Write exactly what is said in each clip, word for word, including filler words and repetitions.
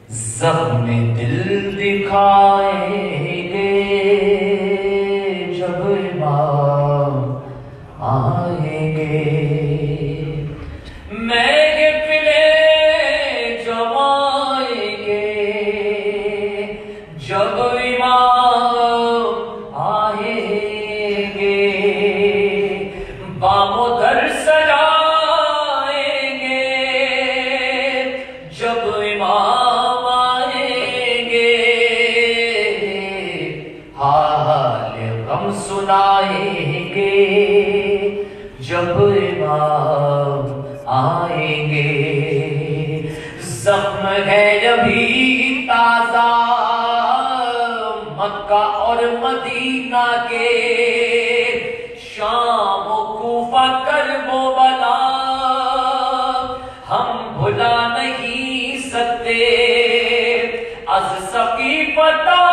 زخم دل دکھائیں گے جب امام آئیں گے، مہنگے پلے جمائیں گے جب امام آئیں گے، بام و در سجائیں گے جب امام آئیں گے، حال غم سنائیں گے جب امام آئیں گے، زخم ہے ابھی تازہ مکہ اور مدینہ کے، شام و کوفہ کرب و بلا ہم بھلا نہیں سکتے، از سقیفہ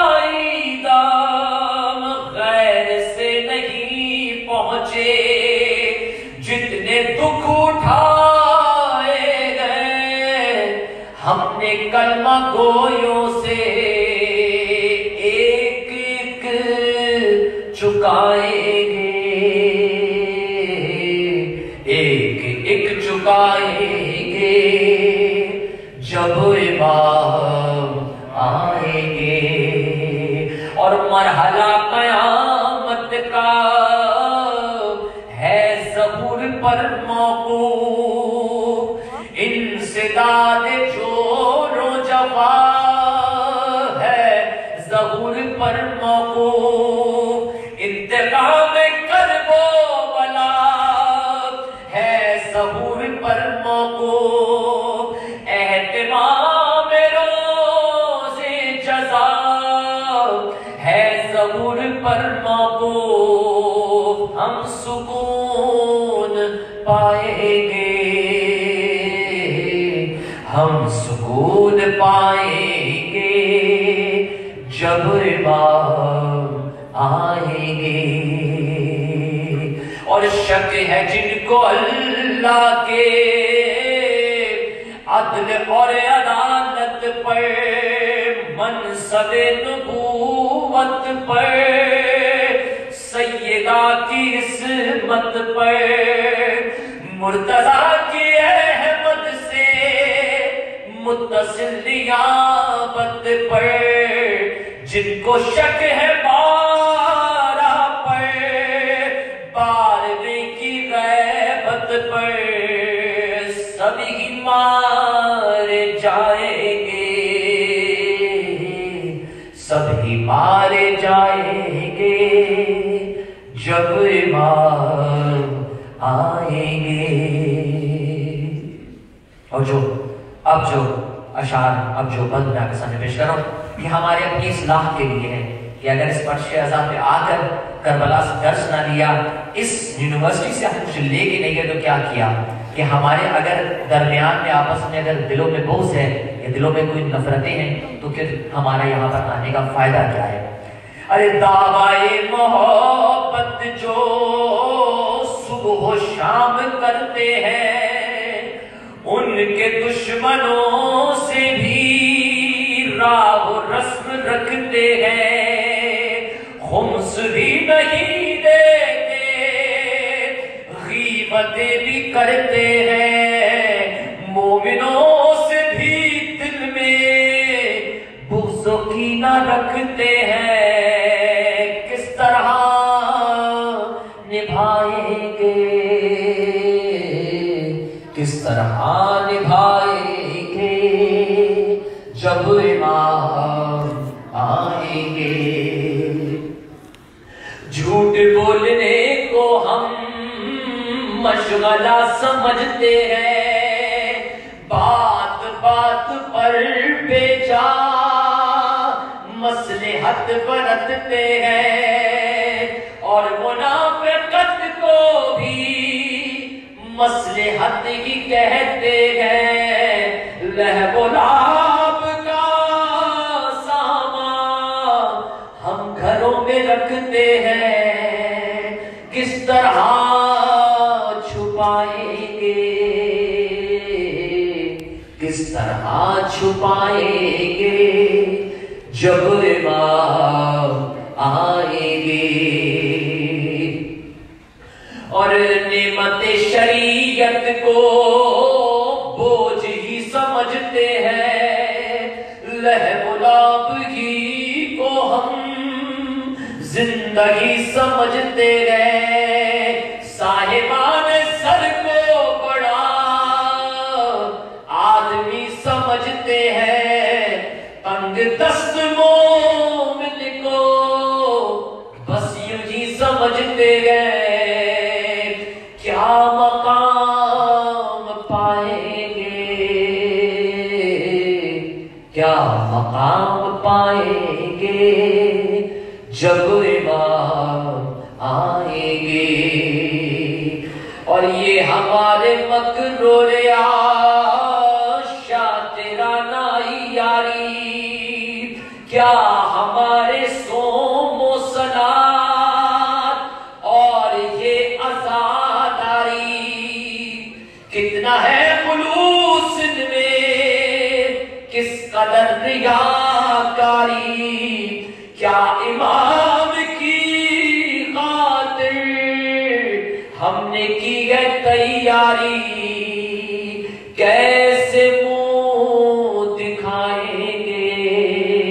دام غیر سے نہیں پہنچے، جتنے دکھ اٹھائے گئے ہم نے کلمہ گویوں سے، ایک ایک چکائیں گے، ایک ایک چکائیں گے جب امام آئیں گے، اور مرحلہ قیامت کا ہے ظہور پر موقوف، انسداد جور و جفا ہے ظہور پر موقوف، انتقام کرب و بلا ہے ظہور پر موقوف، اہتمام روز جزا ہے ظہور پر موقوف، ہم سکون پائیں گے، ہم سکون پائیں گے جب امام آئیں گے، اور شک ہے جن کو اللہ کے عدل اور عدالت پر، منصب نبوت پر، سیدہ کی عصمت پر، مرتضیٰ کی احمد سے متصل نیابت پر، جن کو شک ہے بارہ پر، بارہویں کی غیبت پر، سبھی مارے جائیں گے، سبھی مارے جائیں گے جب امام آئیں گے۔ اور جو اب جو اشعار اب جو بند میں آپ کے سامنے پیش کر رہا ہوں، یہ ہمارے اپنی اصلاح کے لیے ہے کہ اگر اس پرچے عذاب پہ آ کر کربلا سے درس نہ لیا، اس یونیورسٹی سے ہم کچھ لے کے نہیں گئے تو کیا کیا، کہ ہمارے اگر درمیان میں آپس میں اگر دلوں میں بغض ہے یا دلوں میں کوئی نفرتیں ہیں تو پھر ہمارا یہاں پر آنے کا فائدہ کیا ہے۔ ارے دعوی محبت جو صبح و شام کرتے ہیں، ان کے دشمنوں سے بھی راہ و رسم رکھتے ہیں، خمس بھی نہیں دیتے، غیبتیں بھی کرتے ہیں، مومنوں سے بھی دل میں بغض و کینہ رکھتے ہیں، کس طرح نبھائیں گے، کس طرح نبھائیں گے جب امام آئیں گے۔ جھوٹ بولنے کو ہم مشغلہ سمجھتے ہیں، بات بات پر بے جا مصلحت برتتے ہیں، اور منافقت کو بھی مصلحت ہی کہتے ہیں، لہب و لعب کا سامان ہم گھروں میں رکھتے ہیں، کس طرح چھپائیں گے، کس طرح چھپائیں چھپائیں گے جب امام آئیں گے. اور نعمت شریعت کو بوجھ ہی سمجھتے ہیں، لہو و لعب کو ہم زندگی سمجھتے ہیں. صاحبان سر کو بڑا آدمی سمجھتے ہیں، تنگ دست مومن کو بس یوں ہی سمجھتے گئے. کیا مقام پائیں گے، کیا مقام پائیں گے جب امام آئیں گے. اور یہ ہمارے مکرور شاطرانہ یاری، کیا ہمارے سوم و صلات اور یہ عزاداری، کتنا ہے خلوص ان میں، کس قدر ریاکاری. کیا امام کی خاطر ہم نے کی ہے تیاری، کیسے منہ دکھائیں گے،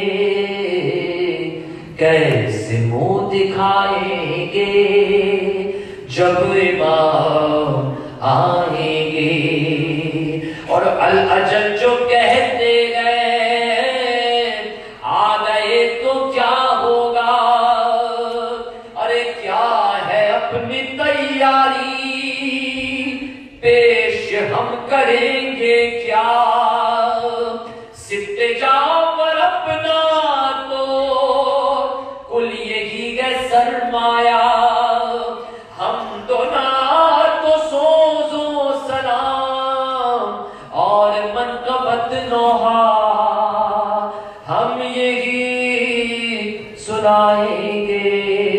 کیسے منہ دکھائیں گے جب امام آئیں گے. اور الاجل جو کہتے گئے آ گئے تو کیا ہوگا، ارے کیا ہے اپنی تیاری، پیش ہم کریں گے کیا. سفت جعفر اپنا تو کل یہی ہے سرمایہ، ہم تو نعت و سوز و سلام اور منقبت نوحہ ہم یہی سنائیں گے،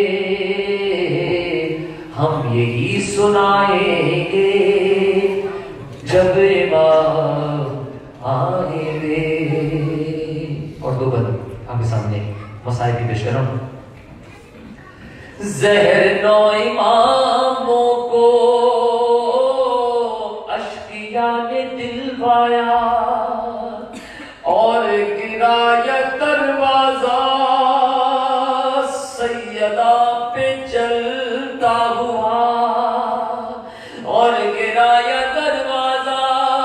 ہم یہی سنائیں گے جب امام آئیں گے. اور دو بند آپ کے سامنے مسائل کی پیش کروں. زہر نو اماموں کو اشقیا نے دلوایا، اور گرایا دروازہ سیدہ پہ چلتا ہوا، اور گرایا دروازہ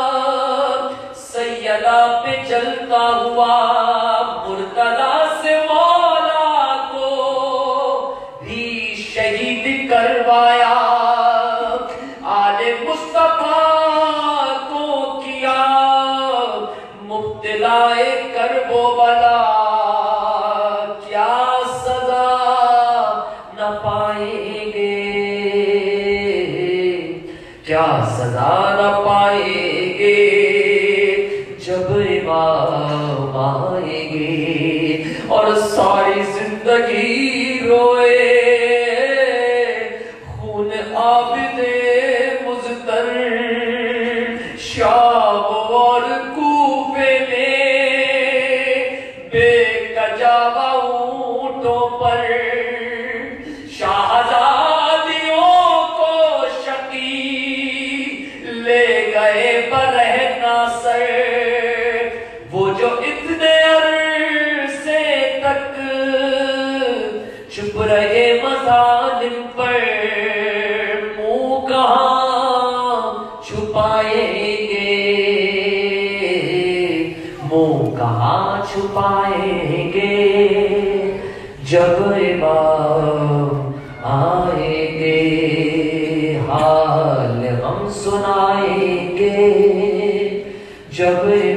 سیدہ پہ چلتا ہوا. مرتضی سے مولا کو بھی شہید کروایا، آل مصطفیٰ کو کیا مبتلا کرب و بلا. کیا سزا نہ پائیں گے، کیا سزا نہ پائیں گے جب امام آئیں گے. اور ساری زندگی روئے خون عابد مزدر، شام اور کوفے میں بے کجاوا اونٹوں پر، شاہزادیوں کو شقی لے گئے برہنہ سر. وہ جو اتنے عرصے تک چھپ رہے مظالم پر، منہ کہاں چھپائیں گے، منہ کہاں چھپائیں گے جب امام آئیں گے. حال ہم سنائیں گے جب